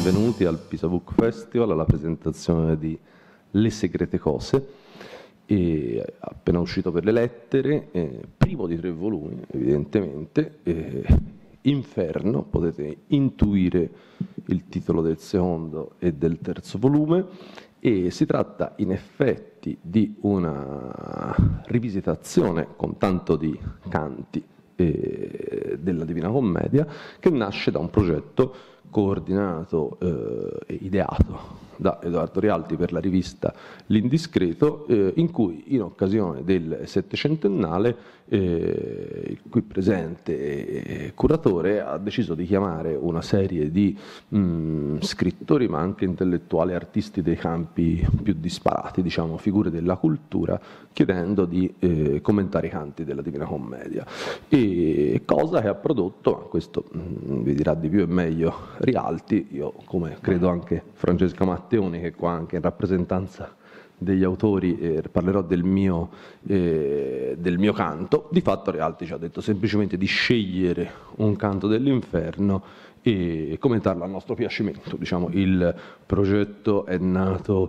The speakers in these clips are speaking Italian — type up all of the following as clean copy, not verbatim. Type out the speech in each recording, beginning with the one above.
benvenuti al Pisa Book Festival, alla presentazione di Le segrete cose, appena uscito per le lettere, primo di 3 volumi evidentemente, Inferno, potete intuire il titolo del secondo e del terzo volume, e si tratta in effetti di una rivisitazione con tanto di canti della Divina Commedia, che nasce da un progetto coordinato e ideato da Edoardo Rialti per la rivista L'Indiscreto, in cui in occasione del settecentennale il qui presente curatore ha deciso di chiamare una serie di scrittori, ma anche intellettuali, artisti dei campi più disparati, diciamo figure della cultura, chiedendo di commentare i canti della Divina Commedia, e cosa che ha prodotto, ma questo vi dirà di più e meglio Rialti. Io, come credo anche Francesca Matteoni, che è qua anche in rappresentanza degli autori, parlerò del mio canto. Di fatto Rialti ci ha detto semplicemente di scegliere un canto dell'Inferno e commentarlo a nostro piacimento. Diciamo, il progetto è nato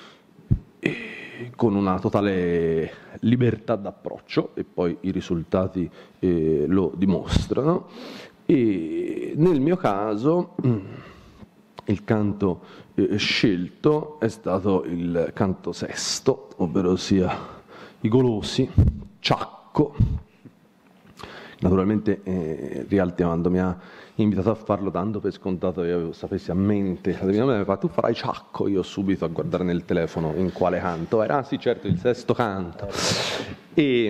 con una totale libertà d'approccio, e poi i risultati lo dimostrano. E nel mio caso il canto scelto è stato il canto sesto, ovvero sia I Golosi, Ciacco. Naturalmente Rialti, quando mi ha invitato a farlo, dando per scontato che io sapessi a mente, mi ha fatto: tu farai Ciacco. Io subito a guardare nel telefono in quale canto era. Ah sì, certo, il sesto canto. E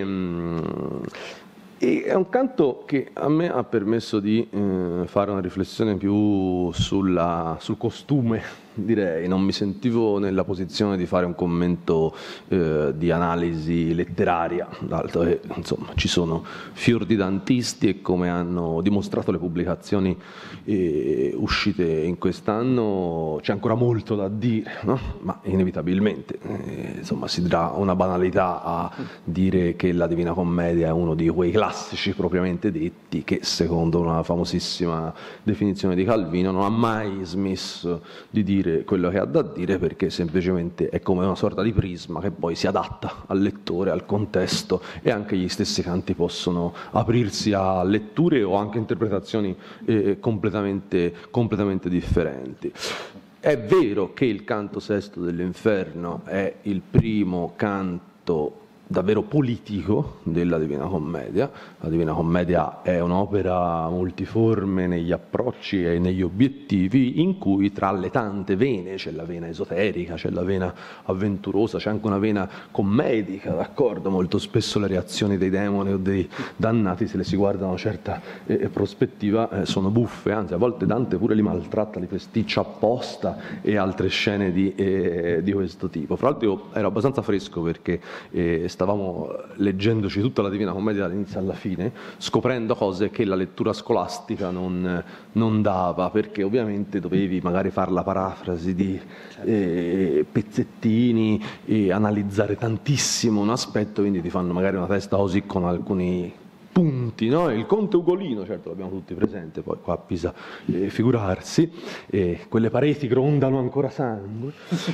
è un canto che a me ha permesso di fare una riflessione più sul costume, direi. Non mi sentivo nella posizione di fare un commento di analisi letteraria, dato che insomma ci sono fior di dantisti, e come hanno dimostrato le pubblicazioni uscite in quest'anno c'è ancora molto da dire, no? Ma inevitabilmente insomma si dirà una banalità a dire che la Divina Commedia è uno di quei classici propriamente detti che, secondo una famosissima definizione di Calvino, non ha mai smesso di dire quello che ha da dire, perché semplicemente è come una sorta di prisma che poi si adatta al lettore, al contesto, e anche gli stessi canti possono aprirsi a letture o anche interpretazioni completamente differenti. È vero che il canto sesto dell'Inferno è il primo canto davvero politico della Divina Commedia. La Divina Commedia è un'opera multiforme negli approcci e negli obiettivi, in cui tra le tante vene c'è la vena esoterica, c'è la vena avventurosa, c'è anche una vena commedica, d'accordo? Molto spesso le reazioni dei demoni o dei dannati, se le si guarda da una certa prospettiva, sono buffe, anzi a volte Dante pure li maltratta, li festiccia apposta, e altre scene di questo tipo. Fra l'altro io ero abbastanza fresco, perché stavamo leggendoci tutta la Divina Commedia dall'inizio alla fine, scoprendo cose che la lettura scolastica non dava, perché ovviamente dovevi magari fare la parafrasi di pezzettini e analizzare tantissimo un aspetto, quindi ti fanno magari una testa così con alcuni punti, no? Il conte Ugolino, certo, l'abbiamo tutti presente, poi qua a Pisa figurarsi, quelle pareti grondano ancora sangue,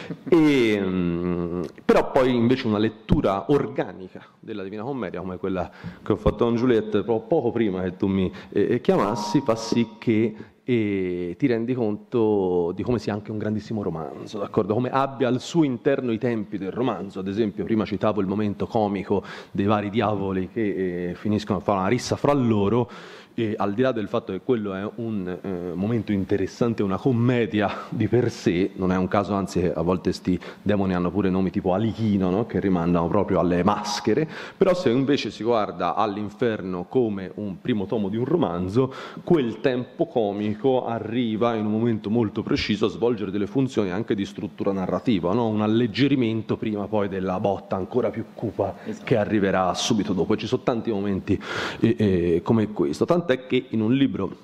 però poi invece una lettura organica della Divina Commedia, come quella che ho fatto con Giulietta poco prima che tu mi chiamassi, fa sì che ti rendi conto di come sia anche un grandissimo romanzo, d'accordo? Come abbia al suo interno i tempi del romanzo. Ad esempio, prima citavo il momento comico dei vari diavoli che finiscono a fare una rissa fra loro, e al di là del fatto che quello è un momento interessante, una commedia di per sé, non è un caso anzi che a volte sti demoni hanno pure nomi tipo Alichino, no? Che rimandano proprio alle maschere. Però se invece si guarda all'Inferno come un primo tomo di un romanzo, quel tempo comico arriva in un momento molto preciso a svolgere delle funzioni anche di struttura narrativa, no? Un alleggerimento prima poi della botta ancora più cupa che arriverà subito dopo. E ci sono tanti momenti come questo, tant'è che in un libro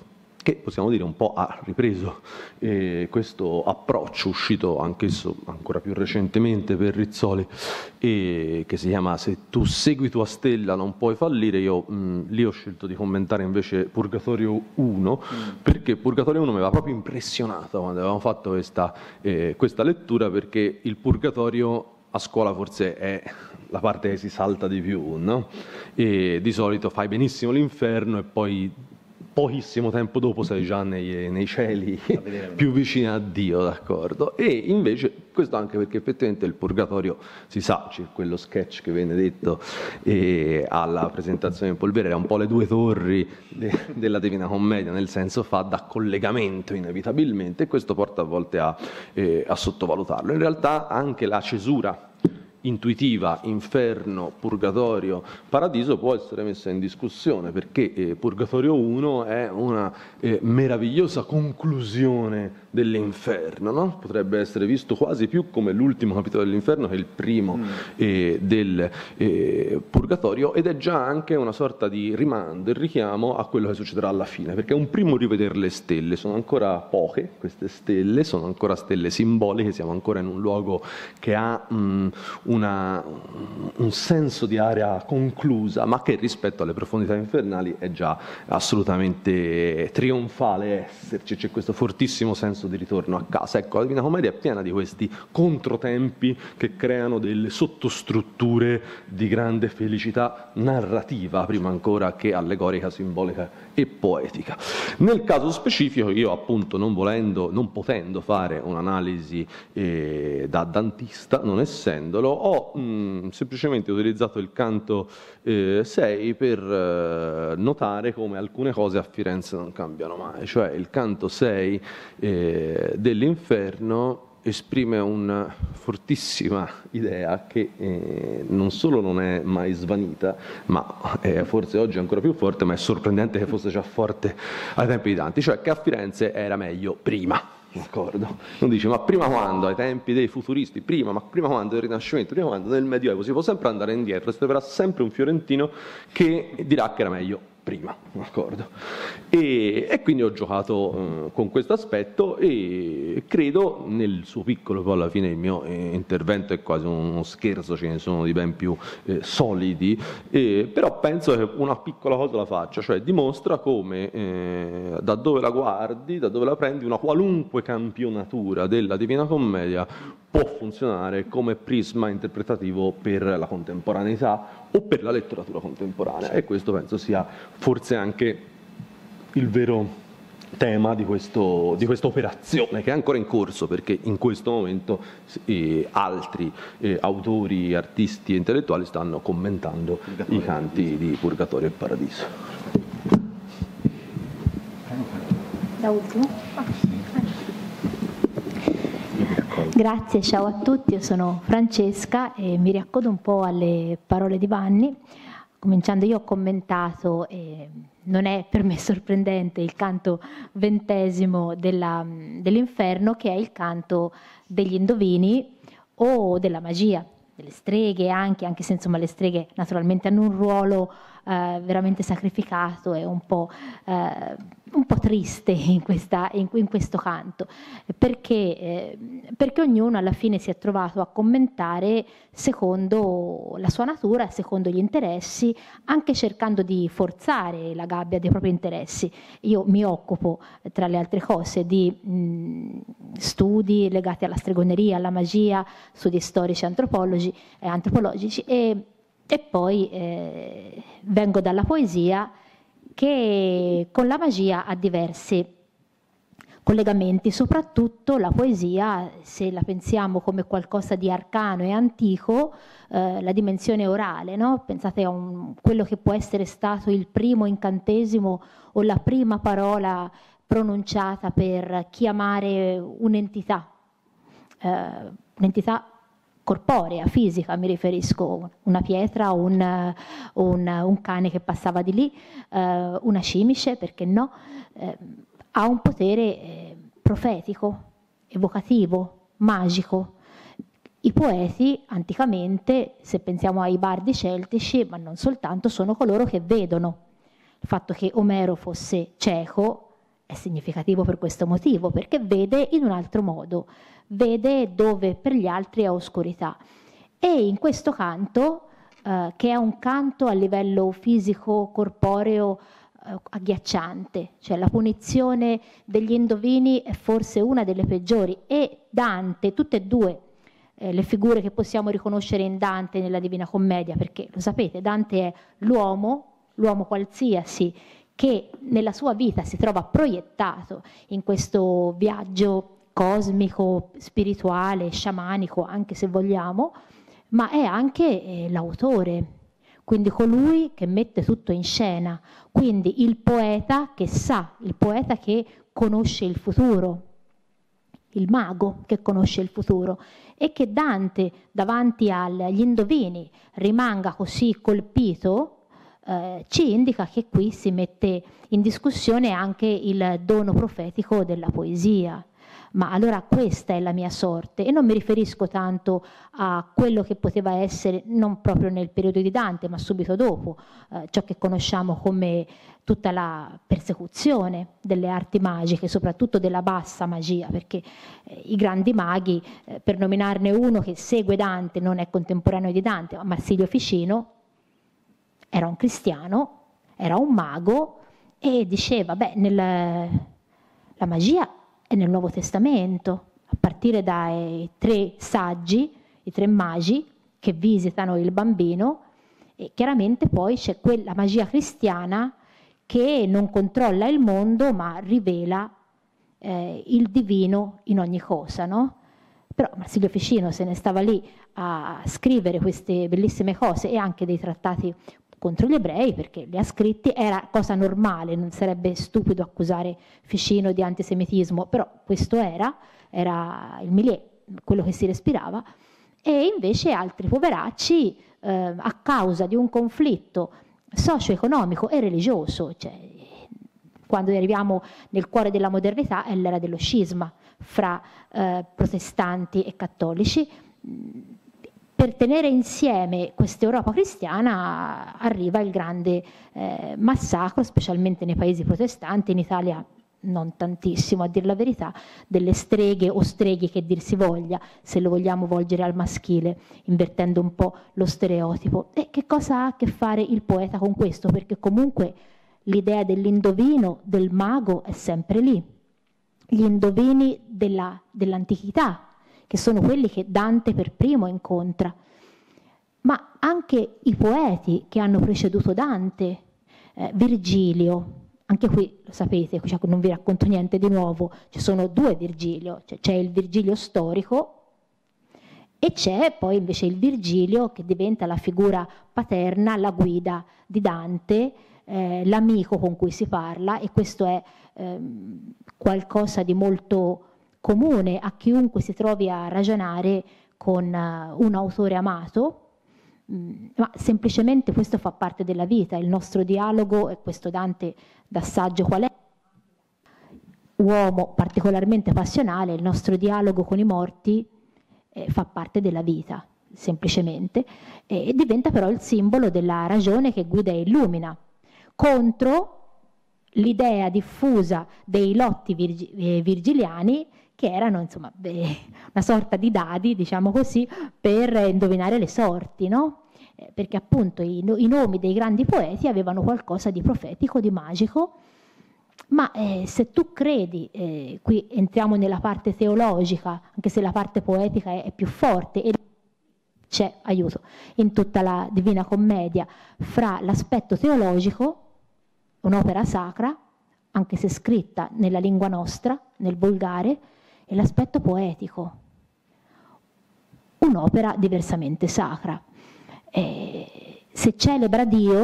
che possiamo dire un po' ha ripreso questo approccio uscito anch'esso ancora più recentemente per Rizzoli, che si chiama Se tu segui tua stella non puoi fallire. Io lì ho scelto di commentare invece Purgatorio 1, perché Purgatorio 1 mi aveva proprio impressionato quando avevamo fatto questa lettura, perché il Purgatorio a scuola forse è la parte che si salta di più, no? E di solito fai benissimo l'inferno e poi pochissimo tempo dopo sei già nei cieli più vicini a Dio, d'accordo? E invece questo anche perché effettivamente il Purgatorio, si sa, c'è quello sketch che viene detto alla presentazione del Polverere, è un po' le due torri della Divina Commedia, nel senso fa da collegamento inevitabilmente, e questo porta a volte a sottovalutarlo. In realtà anche la cesura intuitiva inferno, purgatorio, paradiso può essere messa in discussione, perché Purgatorio 1 è una meravigliosa conclusione dell'inferno, no? Potrebbe essere visto quasi più come l'ultimo capitolo dell'inferno che il primo del Purgatorio, ed è già anche una sorta di rimando, il richiamo a quello che succederà alla fine, perché è un primo rivedere le stelle, sono ancora poche queste stelle, sono ancora stelle simboliche, siamo ancora in un luogo che ha un senso di area conclusa, ma che rispetto alle profondità infernali è già assolutamente trionfale esserci, c'è questo fortissimo senso di ritorno a casa. Ecco, la Divina Commedia è piena di questi controtempi che creano delle sottostrutture di grande felicità narrativa, prima ancora che allegorica, simbolica e poetica. Nel caso specifico, io appunto non potendo fare un'analisi da dantista, non essendolo, ho semplicemente utilizzato il canto 6 per notare come alcune cose a Firenze non cambiano mai, cioè il canto 6 dell'inferno esprime una fortissima idea che non solo non è mai svanita, ma è forse oggi ancora più forte, ma è sorprendente che fosse già forte ai tempi di Dante, cioè che a Firenze era meglio prima. D'accordo? Non dice, ma prima quando? Ai tempi dei futuristi? ma prima quando? Del Rinascimento? Prima quando? Nel Medioevo? Si può sempre andare indietro, si troverà sempre un fiorentino che dirà che era meglio prima, d'accordo? E quindi ho giocato con questo aspetto e credo nel suo piccolo, poi alla fine il mio intervento è quasi uno scherzo, ce ne sono di ben più solidi, però penso che una piccola cosa la faccia, cioè dimostra come da dove la guardi, da dove la prendi, una qualunque campionatura della Divina Commedia può funzionare come prisma interpretativo per la contemporaneità o per la letteratura contemporanea, e questo penso sia forse anche il vero tema di questa operazione che è ancora in corso, perché in questo momento altri autori, artisti e intellettuali stanno commentando i canti di Purgatorio e Paradiso. Da ultimo? Grazie, ciao a tutti, io sono Francesca e mi riaccodo un po' alle parole di Vanni. Cominciando, io ho commentato, non è per me sorprendente, il canto 20° dell'inferno, che è il canto degli indovini o della magia, delle streghe anche se insomma le streghe naturalmente hanno un ruolo veramente sacrificato e un po' triste in questo canto, perché ognuno alla fine si è trovato a commentare secondo la sua natura, secondo gli interessi, anche cercando di forzare la gabbia dei propri interessi. Io mi occupo, tra le altre cose, di studi legati alla stregoneria, alla magia, studi storici antropologici e poi vengo dalla poesia, che con la magia ha diversi collegamenti, soprattutto la poesia, se la pensiamo come qualcosa di arcano e antico, la dimensione orale, no? Pensate a quello che può essere stato il primo incantesimo o la prima parola pronunciata per chiamare un'entità corporea, fisica, mi riferisco, una pietra, un cane che passava di lì, una cimice, perché no, ha un potere profetico, evocativo, magico. I poeti anticamente, se pensiamo ai bardi celtici, ma non soltanto, sono coloro che vedono. Il fatto che Omero fosse cieco è significativo per questo motivo, perché vede in un altro modo, vede dove per gli altri è oscurità. E in questo canto, che è un canto a livello fisico, corporeo, agghiacciante, cioè la punizione degli indovini è forse una delle peggiori, e Dante, tutte e due le figure che possiamo riconoscere in Dante nella Divina Commedia, perché lo sapete, Dante è l'uomo qualsiasi, che nella sua vita si trova proiettato in questo viaggio cosmico, spirituale, sciamanico, anche se vogliamo, ma è anche l'autore, quindi colui che mette tutto in scena, quindi il poeta che sa, il poeta che conosce il futuro, il mago che conosce il futuro, e che Dante davanti agli indovini rimanga così colpito, ci indica che qui si mette in discussione anche il dono profetico della poesia. Ma allora questa è la mia sorte, e non mi riferisco tanto a quello che poteva essere, non proprio nel periodo di Dante, ma subito dopo, ciò che conosciamo come tutta la persecuzione delle arti magiche, soprattutto della bassa magia, perché i grandi maghi, per nominarne uno che segue Dante, non è contemporaneo di Dante, ma Marsilio Ficino, era un cristiano, era un mago, e diceva, la magia è nel Nuovo Testamento, a partire dai 3 saggi, i 3 magi che visitano il bambino, e chiaramente poi c'è quella magia cristiana che non controlla il mondo ma rivela il divino in ogni cosa, no? Però Marsilio Ficino se ne stava lì a scrivere queste bellissime cose, e anche dei trattati contro gli ebrei, perché li ha scritti, era cosa normale, non sarebbe stupido accusare Ficino di antisemitismo, però questo era il milieu, quello che si respirava. E invece altri poveracci, a causa di un conflitto socio-economico e religioso, cioè quando arriviamo nel cuore della modernità è l'era dello scisma fra protestanti e cattolici, per tenere insieme questa Europa cristiana arriva il grande massacro, specialmente nei paesi protestanti, in Italia non tantissimo a dir la verità, delle streghe o streghi che dir si voglia, se lo vogliamo volgere al maschile, invertendo un po' lo stereotipo. E che cosa ha a che fare il poeta con questo? Perché comunque l'idea dell'indovino, del mago è sempre lì. Gli indovini dell'antichità, che sono quelli che Dante per primo incontra, ma anche i poeti che hanno preceduto Dante, Virgilio, anche qui lo sapete, cioè non vi racconto niente di nuovo, ci sono 2 Virgilio, cioè c'è il Virgilio storico e c'è poi invece il Virgilio che diventa la figura paterna, la guida di Dante, l'amico con cui si parla, e questo è qualcosa di molto comune a chiunque si trovi a ragionare con un autore amato, ma semplicemente questo fa parte della vita, il nostro dialogo, e questo Dante da saggio qual è, uomo particolarmente passionale, il nostro dialogo con i morti fa parte della vita, semplicemente, e diventa però il simbolo della ragione che guida e illumina, contro l'idea diffusa dei lotti virgiliani, che erano insomma una sorta di dadi, diciamo così, per indovinare le sorti, no? Perché appunto i nomi dei grandi poeti avevano qualcosa di profetico, di magico, ma se tu credi, qui entriamo nella parte teologica, anche se la parte poetica è più forte, e c'è, aiuto, in tutta la Divina Commedia, fra l'aspetto teologico, un'opera sacra, anche se scritta nella lingua nostra, nel volgare, e l'aspetto poetico, un'opera diversamente sacra. Se celebra Dio,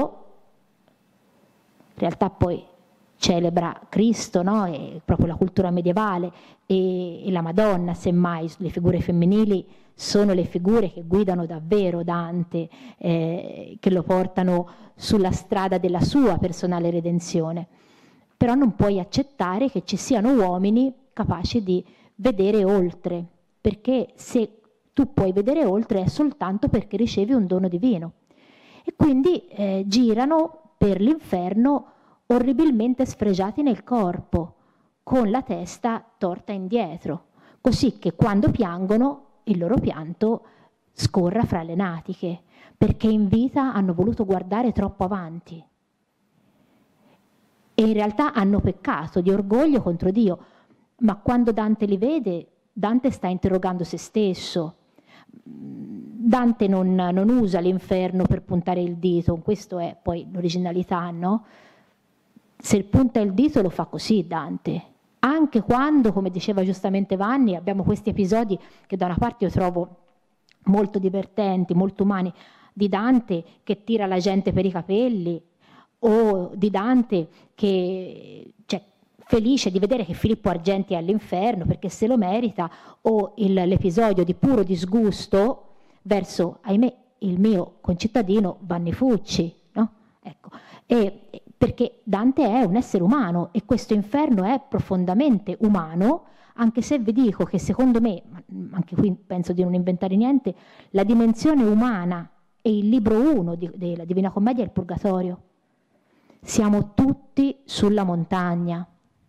in realtà poi celebra Cristo, no? E proprio la cultura medievale, e la Madonna, semmai, le figure femminili sono le figure che guidano davvero Dante, che lo portano sulla strada della sua personale redenzione. Però non puoi accettare che ci siano uomini capaci di vedere oltre, perché se tu puoi vedere oltre è soltanto perché ricevi un dono divino. E quindi girano per l'inferno orribilmente sfregiati nel corpo, con la testa torta indietro, così che quando piangono il loro pianto scorra fra le natiche, perché in vita hanno voluto guardare troppo avanti e in realtà hanno peccato di orgoglio contro Dio. Ma quando Dante li vede, Dante sta interrogando se stesso. Dante non usa l'inferno per puntare il dito, questo è poi l'originalità, no? Se punta il dito lo fa così Dante, anche quando, come diceva giustamente Vanni, abbiamo questi episodi che da una parte io trovo molto divertenti, molto umani, di Dante che tira la gente per i capelli, o di Dante che felice di vedere che Filippo Argenti è all'inferno perché se lo merita, o l'episodio di puro disgusto verso, ahimè, il mio concittadino Vanni Fucci, no? Ecco. Perché Dante è un essere umano e questo inferno è profondamente umano, anche se vi dico che secondo me, anche qui penso di non inventare niente, la dimensione umana e il libro 1 della Divina Commedia è il Purgatorio. Siamo tutti sulla montagna.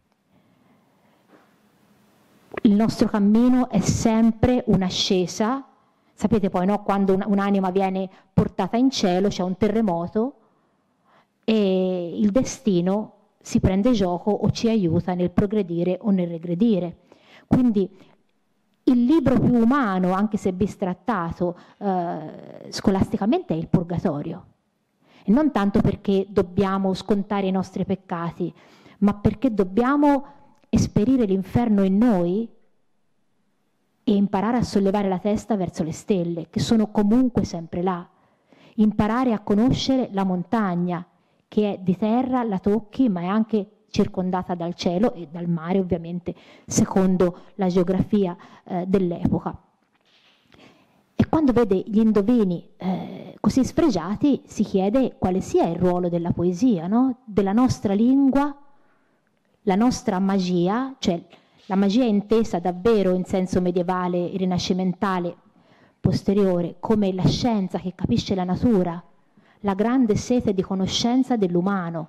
Il nostro cammino è sempre un'ascesa. Sapete poi, no? Quando un'anima viene portata in cielo c'è un terremoto e il destino si prende gioco o ci aiuta nel progredire o nel regredire. Quindi il libro più umano, anche se bistrattato scolasticamente, è il Purgatorio. E non tanto perché dobbiamo scontare i nostri peccati, ma perché dobbiamo esperire l'inferno in noi e imparare a sollevare la testa verso le stelle, che sono comunque sempre là. Imparare a conoscere la montagna, che è di terra, la tocchi, ma è anche circondata dal cielo e dal mare, ovviamente, secondo la geografia dell'epoca. E quando vede gli indovini così sfregiati, si chiede quale sia il ruolo della poesia, no? Della nostra lingua, la nostra magia, cioè la magia intesa davvero in senso medievale e rinascimentale posteriore, come la scienza che capisce la natura, la grande sete di conoscenza dell'umano,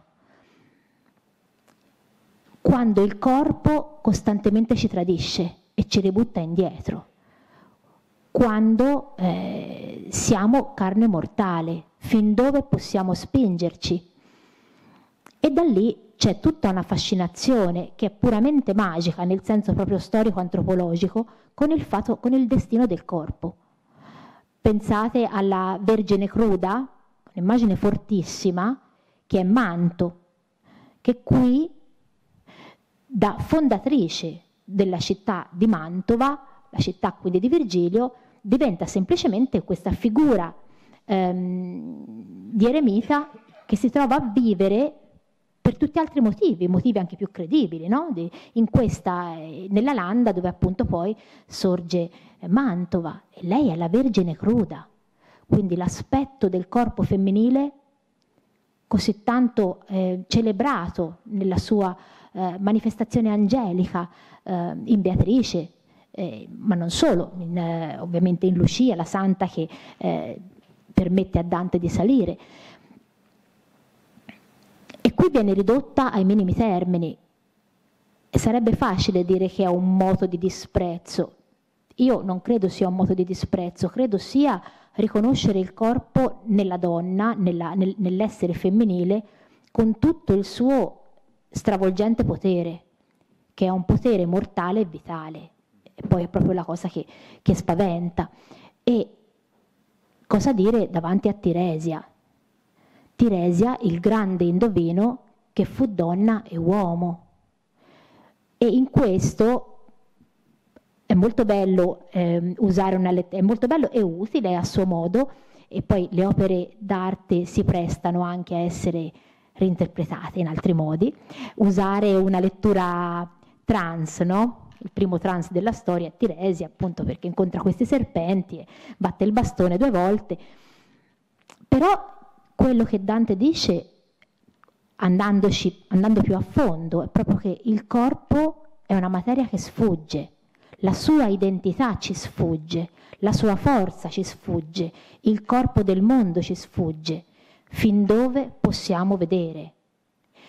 quando il corpo costantemente ci tradisce e ci ributta indietro, quando siamo carne mortale, fin dove possiamo spingerci. E da lì c'è tutta una fascinazione che è puramente magica, nel senso proprio storico-antropologico, con il destino del corpo. Pensate alla Vergine Cruda, un'immagine fortissima, che è Manto, che qui, da fondatrice della città di Mantova, la città quindi di Virgilio, diventa semplicemente questa figura di eremita che si trova a vivere per tutti altri motivi anche più credibili, no? Nella landa dove appunto poi sorge Mantova, e lei è la Vergine Cruda, quindi l'aspetto del corpo femminile così tanto celebrato nella sua manifestazione angelica in Beatrice, ma non solo, ovviamente in Lucia, la santa che permette a Dante di salire. E qui viene ridotta ai minimi termini. E sarebbe facile dire che è un moto di disprezzo. Io non credo sia un moto di disprezzo, credo sia riconoscere il corpo nella donna, nell'essere femminile, con tutto il suo stravolgente potere, che è un potere mortale e vitale. E poi è proprio la cosa che spaventa. E cosa dire davanti a Tiresia? Tiresia, il grande indovino che fu donna e uomo. E in questo è molto bello usare è molto bello e utile a suo modo, e poi le opere d'arte si prestano anche a essere reinterpretate in altri modi, usare una lettura trans, no? Il primo trans della storia è Tiresia, appunto perché incontra questi serpenti e batte il bastone 2 volte. Però quello che Dante dice, andando più a fondo, è proprio che il corpo è una materia che sfugge, la sua identità ci sfugge, la sua forza ci sfugge, il corpo del mondo ci sfugge, fin dove possiamo vedere,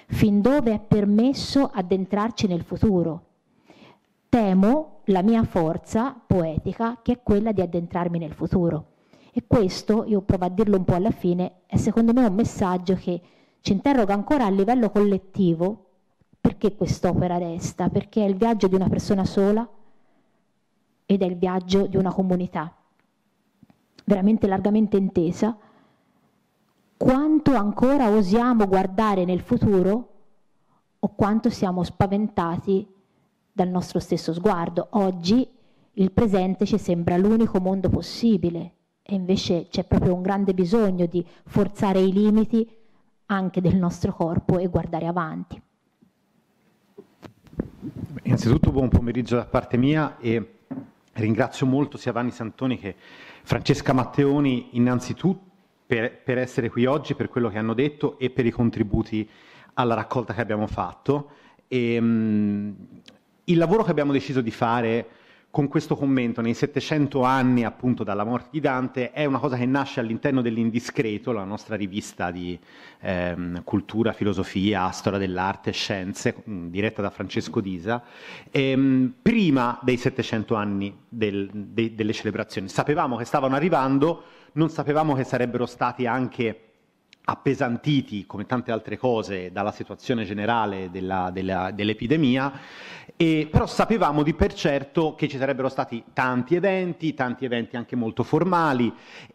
fin dove è permesso addentrarci nel futuro. Temo la mia forza poetica, che è quella di addentrarmi nel futuro. E questo, io provo a dirlo un po' alla fine, è secondo me un messaggio che ci interroga ancora a livello collettivo. Perché quest'opera resta? Perché è il viaggio di una persona sola ed è il viaggio di una comunità veramente largamente intesa. Quanto ancora osiamo guardare nel futuro o quanto siamo spaventati dal nostro stesso sguardo. Oggi il presente ci sembra l'unico mondo possibile e invece c'è proprio un grande bisogno di forzare i limiti anche del nostro corpo e guardare avanti. Innanzitutto buon pomeriggio da parte mia e ringrazio molto sia Vanni Santoni che Francesca Matteoni innanzitutto per essere qui oggi, per quello che hanno detto e per i contributi alla raccolta che abbiamo fatto. Il lavoro che abbiamo deciso di fare con questo commento nei 700 anni appunto dalla morte di Dante è una cosa che nasce all'interno dell'Indiscreto, la nostra rivista di cultura, filosofia, storia dell'arte, scienze, diretta da Francesco Disa, prima dei 700 anni delle celebrazioni. Sapevamo che stavano arrivando, non sapevamo che sarebbero stati anche appesantiti, come tante altre cose, dalla situazione generale dell'epidemia, però sapevamo di per certo che ci sarebbero stati tanti eventi anche molto formali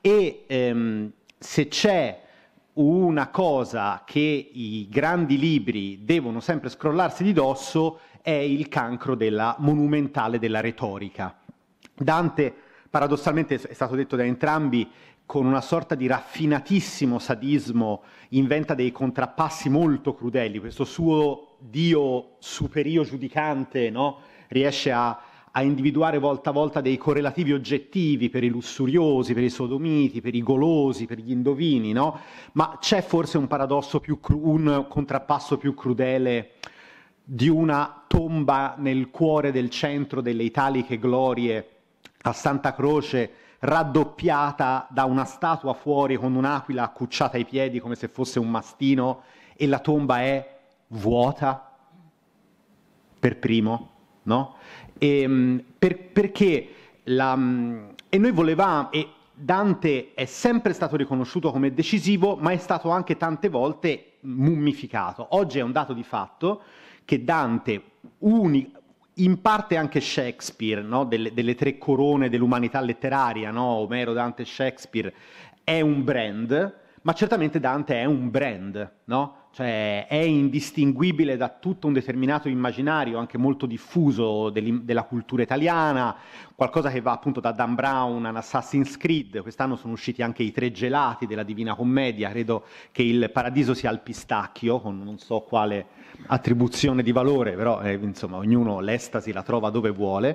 e se c'è una cosa che i grandi libri devono sempre scrollarsi di dosso è il cancro monumentale della retorica. Dante, paradossalmente, è stato detto da entrambi, con una sorta di raffinatissimo sadismo inventa dei contrappassi molto crudeli. Questo suo Dio superio giudicante, no? Riesce a individuare volta a volta dei correlativi oggettivi per i lussuriosi, per i sodomiti, per i golosi, per gli indovini, no? Ma c'è forse un paradosso un contrappasso più crudele di una tomba nel cuore del centro delle italiche glorie a Santa Croce, raddoppiata da una statua fuori con un'aquila accucciata ai piedi come se fosse un mastino e la tomba è vuota per primo, no? Perché e noi volevamo, e Dante è sempre stato riconosciuto come decisivo, ma è stato anche tante volte mummificato. Oggi è un dato di fatto che Dante, in parte anche Shakespeare, no? delle tre corone dell'umanità letteraria, no? Omero, Dante e Shakespeare, è un brand, ma certamente Dante è un brand, no? Cioè è indistinguibile da tutto un determinato immaginario, anche molto diffuso, della cultura italiana, qualcosa che va appunto da Dan Brown a Assassin's Creed. Quest'anno sono usciti anche i 3 gelati della Divina Commedia, credo che il paradiso sia al pistacchio, con non so quale attribuzione di valore, però insomma ognuno l'estasi la trova dove vuole.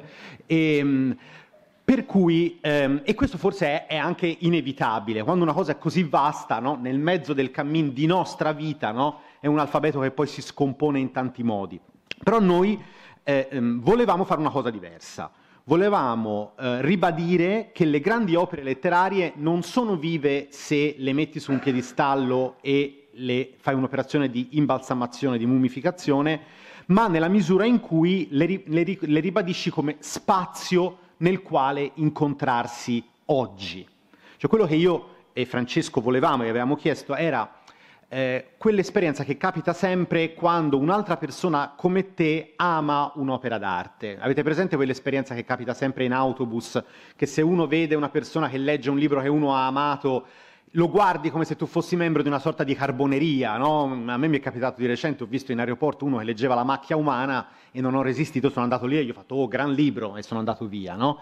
Per cui, e questo forse è anche inevitabile, quando una cosa è così vasta, no? Nel mezzo del cammin di nostra vita, no? È un alfabeto che poi si scompone in tanti modi. Però noi volevamo fare una cosa diversa, volevamo ribadire che le grandi opere letterarie non sono vive se le metti su un piedistallo e fai un'operazione di imbalsamazione, di mummificazione, ma nella misura in cui le ribadisci come spazio nel quale incontrarsi oggi. Cioè quello che io e Francesco volevamo e avevamo chiesto era quell'esperienza che capita sempre quando un'altra persona come te ama un'opera d'arte. Avete presente quell'esperienza che capita sempre in autobus, che se uno vede una persona che legge un libro che uno ha amato, lo guardi come se tu fossi membro di una sorta di carboneria, no? A me mi è capitato di recente, ho visto in aeroporto uno che leggeva La macchia umana e non ho resistito, sono andato lì e gli ho fatto "oh, gran libro" e sono andato via, no?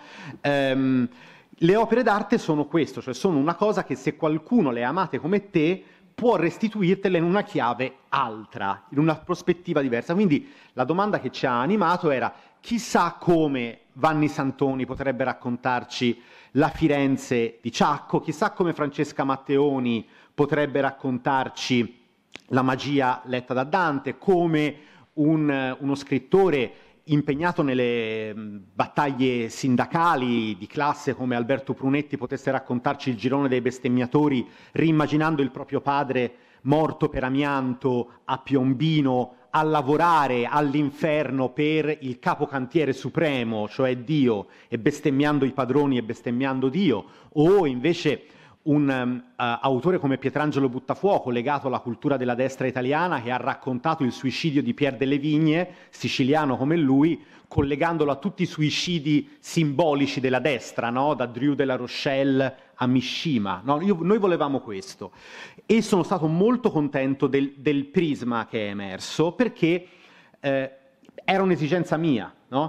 Le opere d'arte sono questo, cioè sono una cosa che se qualcuno le ha amate come te può restituirtele in una chiave altra, in una prospettiva diversa. Quindi la domanda che ci ha animato era: chissà come Vanni Santoni potrebbe raccontarci la Firenze di Ciacco, chissà come Francesca Matteoni potrebbe raccontarci la magia letta da Dante, come uno scrittore impegnato nelle battaglie sindacali di classe come Alberto Prunetti potesse raccontarci il girone dei bestemmiatori, rimmaginando il proprio padre morto per amianto a Piombino a lavorare all'inferno per il capocantiere supremo, cioè Dio, e bestemmiando i padroni e bestemmiando Dio, o invece un autore come Pietrangelo Buttafuoco, legato alla cultura della destra italiana, che ha raccontato il suicidio di Pierre delle Vigne, siciliano come lui, collegandolo a tutti i suicidi simbolici della destra, no? Da Drieu de la Rochelle a Mishima. No? Noi volevamo questo e sono stato molto contento del prisma che è emerso, perché era un'esigenza mia. No?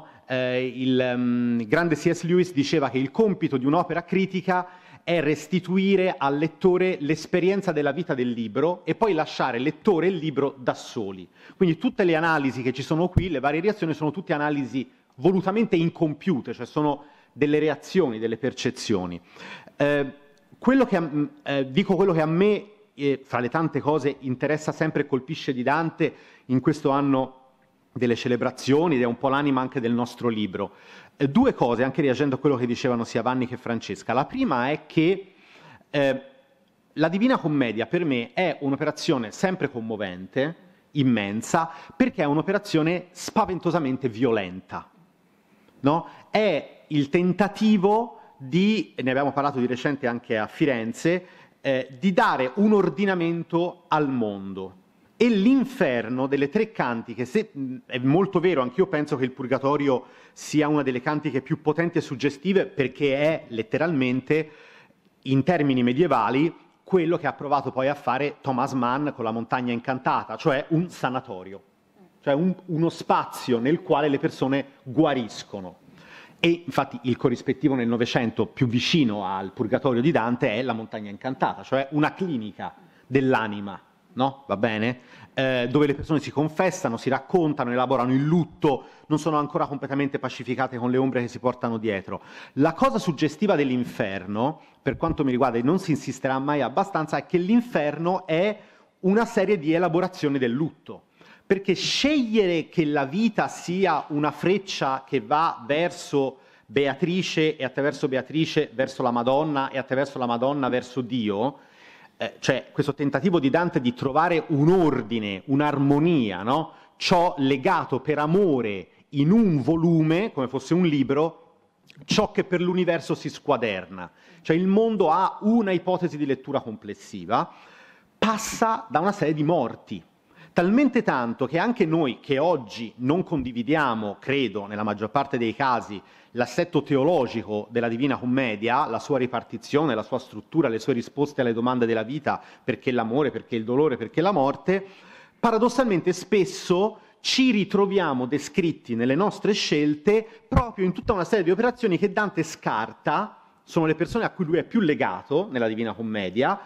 Il grande C.S. Lewis diceva che il compito di un'opera critica è restituire al lettore l'esperienza della vita del libro e poi lasciare lettore e il libro da soli. Quindi tutte le analisi che ci sono qui, le varie reazioni, sono tutte analisi volutamente incompiute, cioè sono delle reazioni, delle percezioni. Quello che a me, fra le tante cose, interessa sempre e colpisce di Dante in questo anno delle celebrazioni, ed è un po' l'anima anche del nostro libro. Due cose, anche reagendo a quello che dicevano sia Vanni che Francesca. La prima è che la Divina Commedia per me è un'operazione sempre commovente, immensa, perché è un'operazione spaventosamente violenta. No? È il tentativo di, ne abbiamo parlato di recente anche a Firenze, di dare un ordinamento al mondo. E l'inferno delle tre cantiche, se è molto vero, anch'io penso che il Purgatorio sia una delle cantiche più potenti e suggestive, perché è letteralmente, in termini medievali, quello che ha provato poi a fare Thomas Mann con La Montagna Incantata, cioè un sanatorio, cioè uno spazio nel quale le persone guariscono. E infatti il corrispettivo nel Novecento più vicino al Purgatorio di Dante è La Montagna Incantata, cioè una clinica dell'anima. No? Va bene? Dove le persone si confessano, si raccontano, elaborano il lutto, non sono ancora completamente pacificate con le ombre che si portano dietro. La cosa suggestiva dell'inferno, per quanto mi riguarda, e non si insisterà mai abbastanza, è che l'inferno è una serie di elaborazioni del lutto. Perché scegliere che la vita sia una freccia che va verso Beatrice e attraverso Beatrice verso la Madonna e attraverso la Madonna verso Dio, cioè questo tentativo di Dante di trovare un ordine, un'armonia, no? Ciò legato per amore in un volume, come fosse un libro, ciò che per l'universo si squaderna. Cioè il mondo ha una ipotesi di lettura complessiva, passa da una serie di morti. Talmente tanto che anche noi, che oggi non condividiamo, credo, nella maggior parte dei casi, l'assetto teologico della Divina Commedia, la sua ripartizione, la sua struttura, le sue risposte alle domande della vita, perché l'amore, perché il dolore, perché la morte, paradossalmente spesso ci ritroviamo descritti nelle nostre scelte proprio in tutta una serie di operazioni che Dante scarta, sono le persone a cui lui è più legato nella Divina Commedia,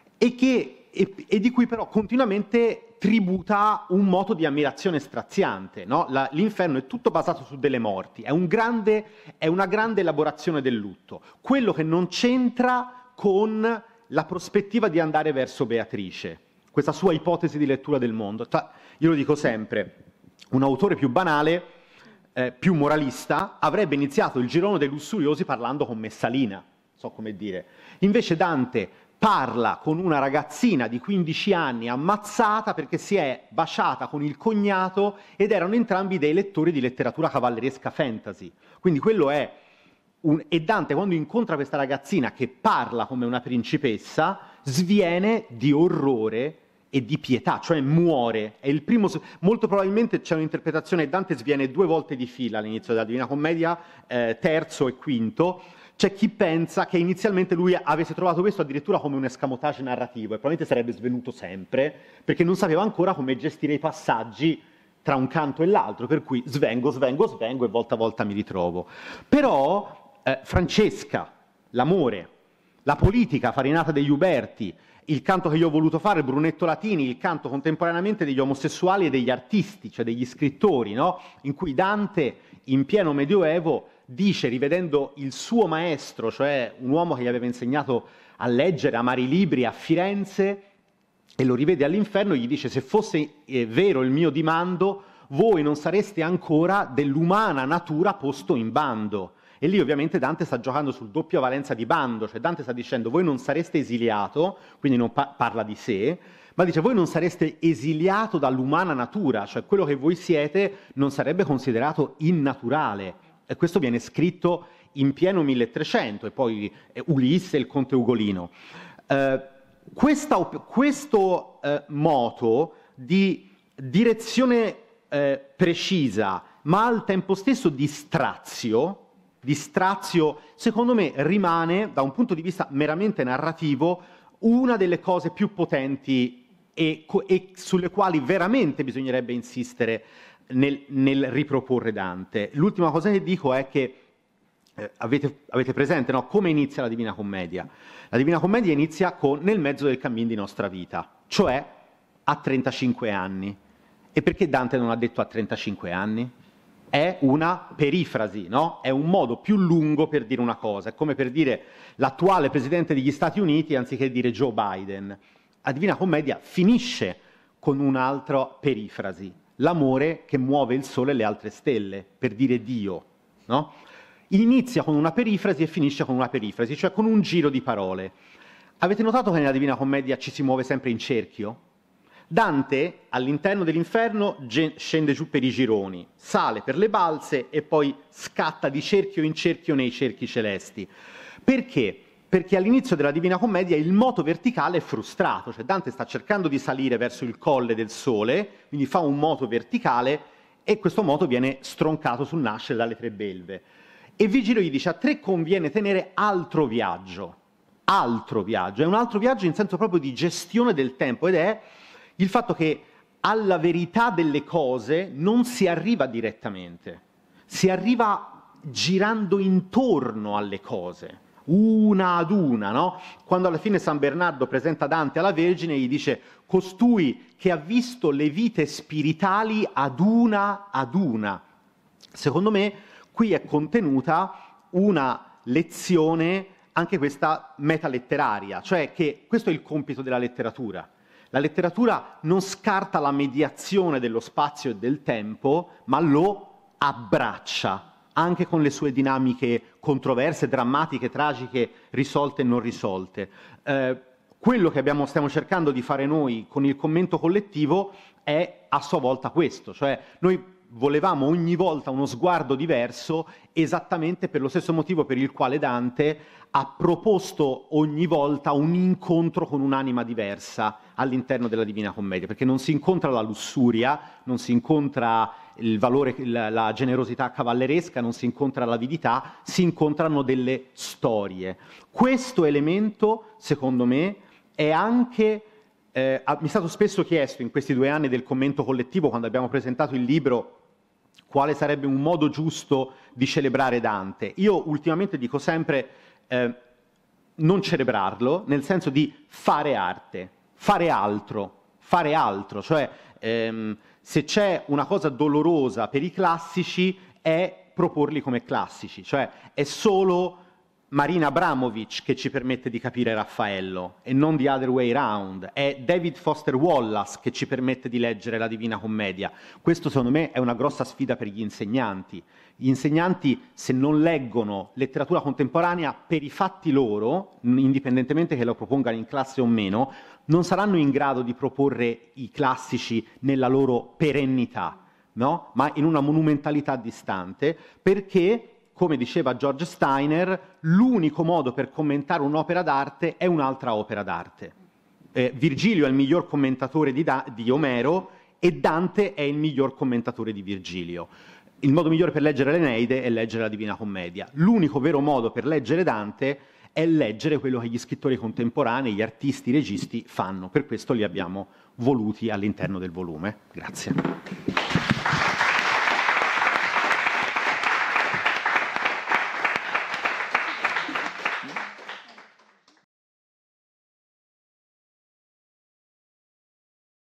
e di cui però continuamente tributa un moto di ammirazione straziante. No? L'inferno è tutto basato su delle morti, è una grande elaborazione del lutto. Quello che non c'entra con la prospettiva di andare verso Beatrice, questa sua ipotesi di lettura del mondo. Io lo dico sempre, un autore più banale, più moralista, avrebbe iniziato il girone dei lussuriosi parlando con Messalina, so come dire. Invece Dante parla con una ragazzina di 15 anni ammazzata perché si è baciata con il cognato ed erano entrambi dei lettori di letteratura cavalleresca fantasy. Quindi quello è e Dante, quando incontra questa ragazzina che parla come una principessa, sviene di orrore e di pietà, cioè muore. È il primo, molto probabilmente c'è un'interpretazione, Dante sviene 2 volte di fila all'inizio della Divina Commedia, terzo e quinto. C'è chi pensa che inizialmente lui avesse trovato questo addirittura come un escamotage narrativo e probabilmente sarebbe svenuto sempre, perché non sapeva ancora come gestire i passaggi tra un canto e l'altro, per cui svengo e volta a volta mi ritrovo. Però Francesca, l'amore, la politica farinata degli Uberti, il canto che io ho voluto fare, Brunetto Latini, il canto contemporaneamente degli omosessuali e degli artisti, cioè degli scrittori, no? In cui Dante, in pieno Medioevo, dice, rivedendo il suo maestro, cioè un uomo che gli aveva insegnato a leggere, a amare i libri a Firenze, e lo rivede all'inferno, gli dice: se fosse vero il mio dimando, voi non sareste ancora dell'umana natura posto in bando. E lì ovviamente Dante sta giocando sul doppia valenza di bando, cioè Dante sta dicendo: voi non sareste esiliato, quindi non parla di sé, ma dice voi non sareste esiliato dall'umana natura, cioè quello che voi siete non sarebbe considerato innaturale. E questo viene scritto in pieno 1300, e poi Ulisse e il conte Ugolino. Questo moto di direzione precisa, ma al tempo stesso di strazio, secondo me rimane, da un punto di vista meramente narrativo, una delle cose più potenti e sulle quali veramente bisognerebbe insistere nel riproporre Dante. L'ultima cosa che dico è che avete presente, no? Come inizia la Divina Commedia? La Divina Commedia inizia con nel mezzo del cammin di nostra vita, cioè a 35 anni. E perché Dante non ha detto a 35 anni? È una perifrasi, no? È un modo più lungo per dire una cosa. È come per dire l'attuale presidente degli Stati Uniti anziché dire Joe Biden. La Divina Commedia finisce con un'altra perifrasi, l'amore che muove il sole e le altre stelle, per dire Dio, no? Inizia con una perifrasi e finisce con una perifrasi, cioè con un giro di parole. Avete notato che nella Divina Commedia ci si muove sempre in cerchio? Dante all'interno dell'inferno scende giù per i gironi, sale per le balze e poi scatta di cerchio in cerchio nei cerchi celesti. Perché? Perché all'inizio della Divina Commedia il moto verticale è frustrato, cioè Dante sta cercando di salire verso il colle del sole, quindi fa un moto verticale e questo moto viene stroncato sul nascere dalle tre belve. E Virgilio gli dice: a te conviene tenere altro viaggio, è un altro viaggio in senso proprio di gestione del tempo, ed è il fatto che alla verità delle cose non si arriva direttamente, si arriva girando intorno alle cose, una ad una, no? Quando alla fine San Bernardo presenta Dante alla Vergine gli dice: costui che ha visto le vite spiritali ad una. Secondo me qui è contenuta una lezione, anche questa metaletteraria, cioè che questo è il compito della letteratura. La letteratura non scarta la mediazione dello spazio e del tempo, ma lo abbraccia, anche con le sue dinamiche controverse, drammatiche, tragiche, risolte e non risolte. Quello che stiamo cercando di fare noi con il commento collettivo è a sua volta questo, cioè noi volevamo ogni volta uno sguardo diverso, esattamente per lo stesso motivo per il quale Dante ha proposto ogni volta un incontro con un'anima diversa all'interno della Divina Commedia, perché non si incontra la lussuria, non si incontra il valore, la generosità cavalleresca, non si incontra l'avidità, si incontrano delle storie. Questo elemento, secondo me, è anche mi è stato spesso chiesto in questi 2 anni del commento collettivo, quando abbiamo presentato il libro, quale sarebbe un modo giusto di celebrare Dante. Io ultimamente dico sempre non celebrarlo, nel senso di fare arte, fare altro, cioè se c'è una cosa dolorosa per i classici è proporli come classici, cioè è solo Marina Abramovic che ci permette di capire Raffaello e non the other way round, è David Foster Wallace che ci permette di leggere la Divina Commedia. Questo secondo me è una grossa sfida per gli insegnanti. Gli insegnanti, se non leggono letteratura contemporanea per i fatti loro, indipendentemente che lo propongano in classe o meno, non saranno in grado di proporre i classici nella loro perennità, no? Ma in una monumentalità distante, perché, come diceva George Steiner, l'unico modo per commentare un'opera d'arte è un'altra opera d'arte. Virgilio è il miglior commentatore di Omero e Dante è il miglior commentatore di Virgilio. Il modo migliore per leggere l'Eneide è leggere la Divina Commedia. L'unico vero modo per leggere Dante è leggere quello che gli scrittori contemporanei, gli artisti, i registi fanno. Per questo li abbiamo voluti all'interno del volume. Grazie.